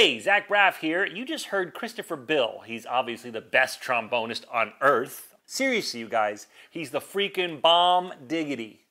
Hey, Zach Braff here. You just heard Christopher Bill. He's obviously the best trombonist on earth. Seriously, you guys, he's the freaking bomb diggity.